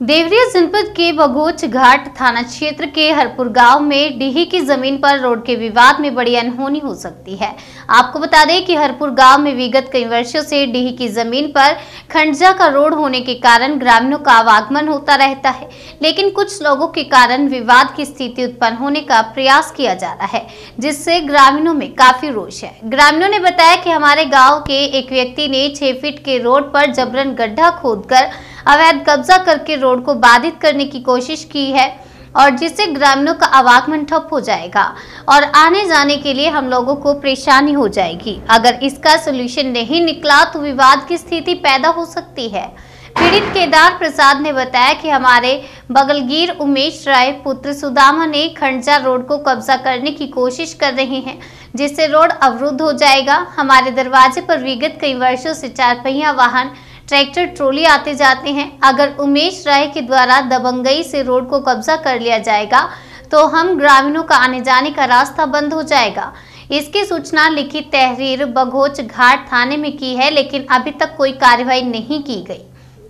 देवरिया जनपद के बघोच घाट थाना क्षेत्र के हरपुर गांव में डीही की जमीन पर रोड के विवाद में बड़ी अनहोनी हो सकती है। आपको बता दें कि हरपुर गांव में विगत कई वर्षों से डीही की जमीन पर खंडजा का रोड होने के कारण ग्रामीणों का आवागमन होता रहता है, लेकिन कुछ लोगों के कारण विवाद की स्थिति उत्पन्न होने का प्रयास किया जा रहा है, जिससे ग्रामीणों में काफी रोष है। ग्रामीणों ने बताया कि हमारे गाँव के एक व्यक्ति ने 6 फीट के रोड पर जबरन गड्ढा खोदकर अवैध कब्जा करके रोड को बाधित करने की कोशिश की है और जिससे ग्रामीणों का आवागमन ठप हो जाएगा और आने जाने के लिए हम लोगों को परेशानी हो जाएगी। अगर इसका सलूशन नहीं निकला तो विवाद की स्थिति पैदा हो सकती है। पीड़ित केदार प्रसाद ने बताया कि हमारे बगलगीर उमेश राय पुत्र सुदामा ने खंडजा रोड को कब्जा करने की कोशिश कर रहे हैं, जिससे रोड अवरुद्ध हो जाएगा। हमारे दरवाजे पर विगत कई वर्षों से 4 पहिया वाहन ट्रैक्टर ट्रॉली आते जाते हैं। अगर उमेश राय के द्वारा दबंगई से रोड को कब्जा कर लिया जाएगा तो हम ग्रामीणों का आने जाने का रास्ता बंद हो जाएगा। इसकी सूचना लिखित तहरीर बघोच घाट थाने में की है, लेकिन अभी तक कोई कार्रवाई नहीं की गई।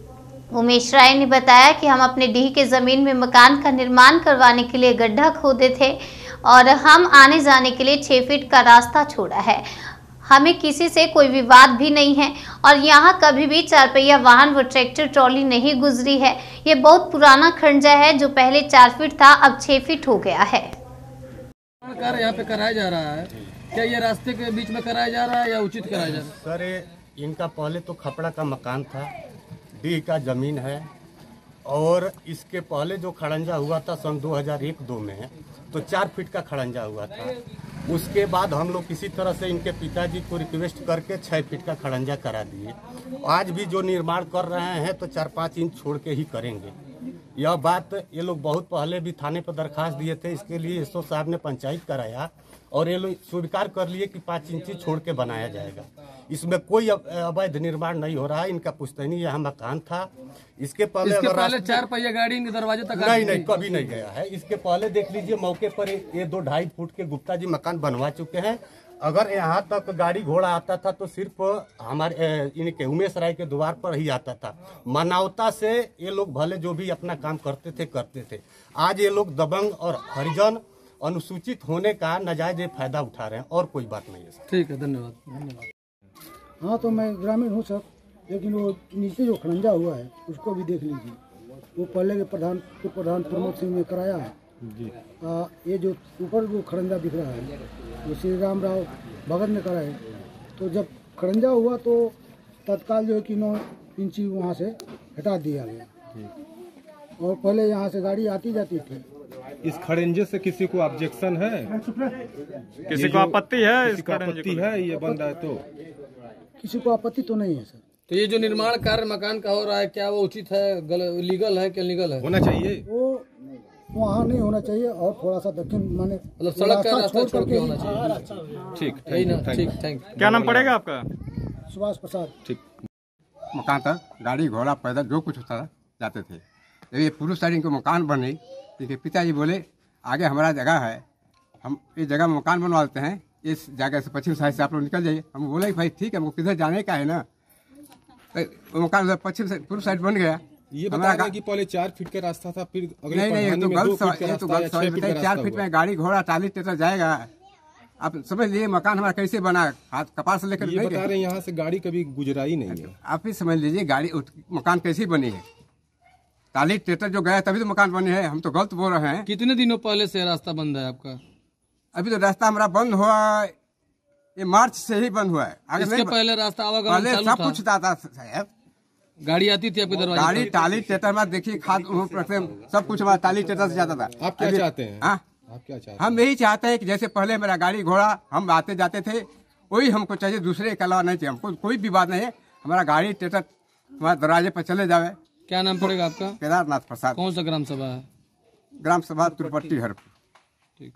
उमेश राय ने बताया कि हम अपने डीह के जमीन में मकान का निर्माण करवाने के लिए गड्ढा खोदे थे और हम आने जाने के लिए 6 फीट का रास्ता छोड़ा है। हमें किसी से कोई विवाद भी नहीं है और यहाँ कभी भी 4 पहिया वाहन व ट्रैक्टर ट्रॉली नहीं गुजरी है। ये बहुत पुराना खंडजा है जो पहले 4 फीट था, अब 6 फीट हो गया है। कार्य यहाँ पे कराया जा रहा है, क्या ये रास्ते के बीच में कराया जा रहा है या उचित कराया जा रहा है? सर, इनका पहले तो खपड़ा का मकान था, डीह का जमीन है और इसके पहले जो खड़ंजा हुआ था सन 2001-2 में है, तो 4 फीट का खड़ंजा हुआ था। उसके बाद हम लोग किसी तरह से इनके पिताजी को रिक्वेस्ट करके 6 फीट का खड़ंजा करा दिए। आज भी जो निर्माण कर रहे हैं तो 4-5 इंच छोड़ के ही करेंगे। यह बात ये लोग बहुत पहले भी थाने पर दरखास्त दिए थे, इसके लिए एसओ साहब ने पंचायत कराया और ये लोग स्वीकार कर लिए कि 5 इंची छोड़ के बनाया जाएगा। इसमें कोई अवैध निर्माण नहीं हो रहा है। इनका पुश्तैनी यहाँ मकान था। इसके पहले 4 पहिया गाड़ी इनके दरवाजे तक नहीं कभी नहीं गया है। इसके पहले देख लीजिए मौके पर ये 2-2.5 फुट के गुप्ता जी मकान बनवा चुके हैं। अगर यहाँ तक गाड़ी घोड़ा आता था तो सिर्फ हमारे इनके उमेश राय के द्वार पर ही आता था। मानवता से ये लोग भले जो भी अपना काम करते थे। आज ये लोग दबंग और हरिजन अनुसूचित होने का नाजायज फायदा उठा रहे हैं और कोई बात नहीं है। ठीक है, धन्यवाद। हाँ, तो मैं ग्रामीण हूँ सर, लेकिन वो नीचे जो खड़ंजा हुआ है उसको भी देख लीजिए। वो पहले के प्रधान प्रमोद सिंह ने कराया है जी। ये जो ऊपर जो खड़ंजा दिख रहा है वो श्री राम राव भगत ने कराया। तो जब खड़ंजा हुआ तो तत्काल जो है कि 9 इंची वहाँ से हटा दिया गया और पहले यहाँ से गाड़ी आती जाती थी। इस खड़ंजे से किसी को ऑब्जेक्शन है? किसी को आपत्ति है? किसी को आपत्ति है ये बन रहा है तो? किसी को आपत्ति तो नहीं है सर। तो ये जो निर्माण कार्य मकान का हो रहा है, क्या वो उचित है, लीगल है कि लीगल है? होना चाहिए वो वहाँ नहीं होना चाहिए और थोड़ा सा दक्षिण माने मतलब सड़क का रास्ता छोड़ के होना चाहिए। ठीक, थैंक। क्या नाम पड़ेगा आपका? सुभाष प्रसाद। ठीक। मकान था, गाड़ी घोड़ा पैदल जो कुछ होता जाते थे। जब ये पुरुष साइड इनको मकान बनी, देखिए पिताजी बोले आगे हमारा जगह है, हम इस जगह में मकान बनवा देते हैं, इस जगह से पश्चिम साइड से आप लोग निकल जाइए। हम बोले भाई ठीक है, हमको किधर जाने का है ना। तो मकान पश्चिम से पूर्व साइड बन गया। ये बता रहे कि पहले 4 फीट का रास्ता था, फिर अगले नहीं, ये तो गलत 4 फीट में गाड़ी घोड़ा टाली ट्रैक्टर जाएगा। आप समझ लीजिए मकान हमारा कैसे बना, हाथ कपार से लेकर ये बता रहे हैं यहाँ से गाड़ी कभी गुजरा ही नहीं है। आप ही समझ लीजिए गाड़ी मकान कैसे बनी है। टाली ट्रैक्टर जो गया तभी तो मकान बने है। हम तो गलत बोल रहे हैं। कितने दिनों पहले से रास्ता बंद है आपका? अभी तो रास्ता हमारा बंद हुआ, ये मार्च से ही बंद हुआ है। इसके पहले रास्ता आवागमन पहले सब कुछ था साहब। गाड़ी आती थी आपके दरवाजे? गाड़ी टाली ट्रैक्टर में देखिए खाद सब कुछ हमारा टाली ट्रैक्टर से जाता था। आप क्या चाहते हैं? आप क्या चाहते हैं? हम यही चाहते हैं कि जैसे पहले मेरा गाड़ी घोड़ा हम आते जाते थे वही हमको चाहिए, दूसरे के अलावा नहीं चाहिए। हमको कोई भी बात नहीं है, हमारा गाड़ी ट्रैक्टर हमारे दरवाजे पर चले जावे। क्या नाम पड़ेगा आपका? केदारनाथ प्रसाद। कौन सा ग्राम सभा है? ग्राम सभा तुरपट्टी हरपुर। ठीक।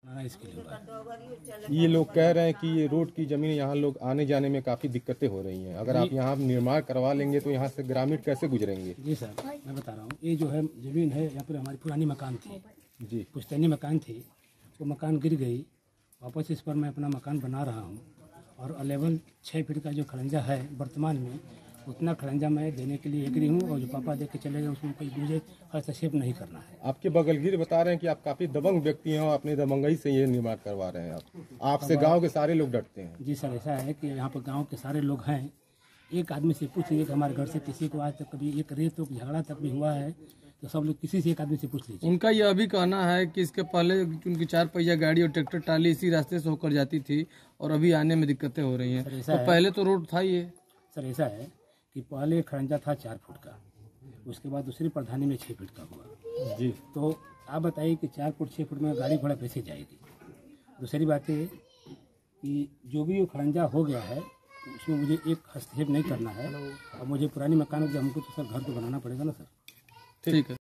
ये लोग कह रहे हैं कि ये रोड की जमीन यहाँ लोग आने जाने में काफी दिक्कतें हो रही हैं। अगर आप यहाँ निर्माण करवा लेंगे तो यहाँ से ग्रामीण कैसे गुजरेंगे? जी सर, मैं बता रहा हूँ, ये जो है जमीन है यहाँ पर हमारी पुरानी मकान थी जी, पुश्तैनी मकान थी। वो मकान गिर गई, वापस इस पर मैं अपना मकान बना रहा हूँ और लेवल 6 फीट का जो खड़ंजा है वर्तमान में उतना खड़ंजा मैं देने के लिए एग्री हूँ, और जो पापा देख के चले गए उसमें कोई मुझे हस्तक्षेप नहीं करना है। आपके बगलगीर बता रहे हैं कि आप काफी दबंग व्यक्ति हैं और अपनी दबंगई से ये निर्माण करवा रहे हैं। आपसे गांव के सारे लोग डरते हैं। जी सर, ऐसा है कि यहाँ पर गांव के सारे लोग हैं। एक आदमी से पूछ लीजिए कि हमारे घर से किसी को आज तक कभी एक रेत तो झगड़ा तक भी हुआ है, तो सब लोग किसी से एक आदमी से पूछ लीजिए। उनका यह भी कहना है कि इसके पहले उनकी 4 पहिया गाड़ी और ट्रैक्टर ट्राली इसी रास्ते से होकर जाती थी और अभी आने में दिक्कतें हो रही हैं। तो पहले तो रोड था ये। सर ऐसा है कि पहले खड़ंजा था 4 फुट का, उसके बाद दूसरी प्रधानी में 6 फुट का हुआ जी। तो आप बताइए कि 4 फुट 6 फुट में गाड़ी घोड़ा कैसे जाएगी। दूसरी बात है कि जो भी वो खड़ंजा हो गया है उसमें मुझे एक हस्तक्षेप नहीं करना है, और मुझे पुरानी मकान जो हमको तो सर घर तो बनाना पड़ेगा ना सर। ठीक है।